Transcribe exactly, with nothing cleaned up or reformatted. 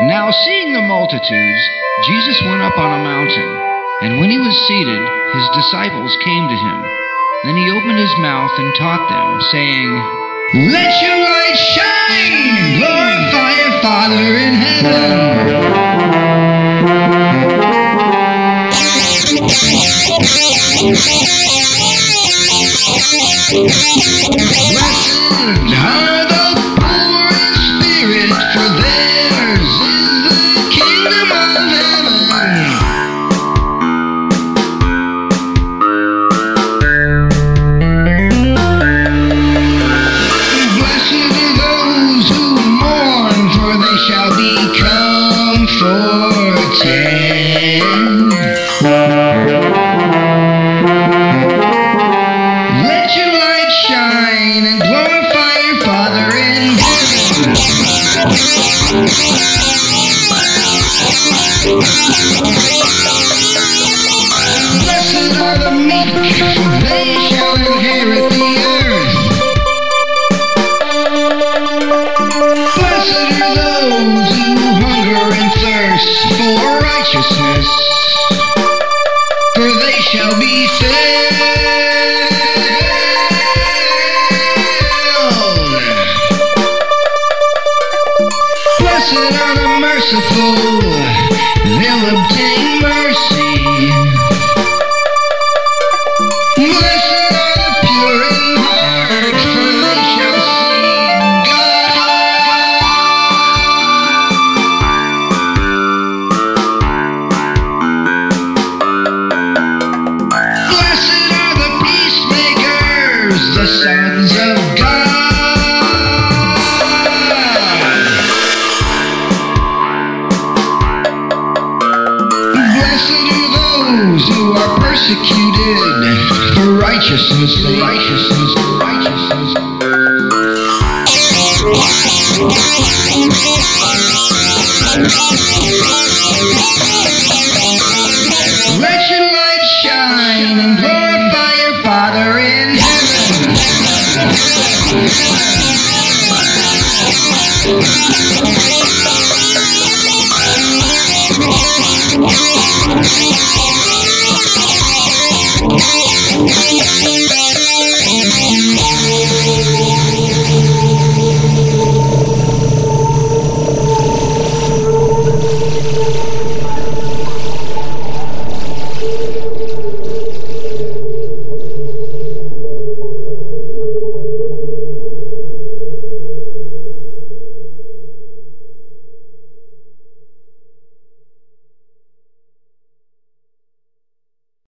Now seeing the multitudes, Jesus went up on a mountain, and when he was seated, his disciples came to him. Then he opened his mouth and taught them, saying, "Let your light shine, and glorify your Father in heaven. Blessed are the poor in spirit, for theirs is the kingdom of heaven. Blessed are those who mourn, for they shall be comforted. Let your light shine and glorify your Father in heaven. Blessed are the meek, for they shall inherit the earth. Blessed are those who hunger and thirst for righteousness, for they shall be filled. Blessed are the merciful, they'll obtain mercy. Blessed are the pure in heart, for they shall see God. Blessed are the peacemakers, the sons of God. Who are persecuted for righteousness, for righteousness, for righteousness. Let your light shine and glorify your Father in heaven.